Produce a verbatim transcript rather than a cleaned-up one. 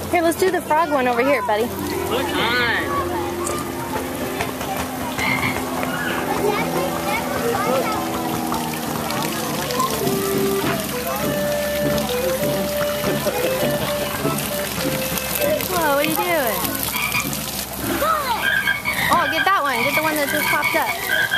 Here, let's do the frog one over here, buddy. Look on. Whoa, what are you doing? Oh, get that one. Get the one that just popped up.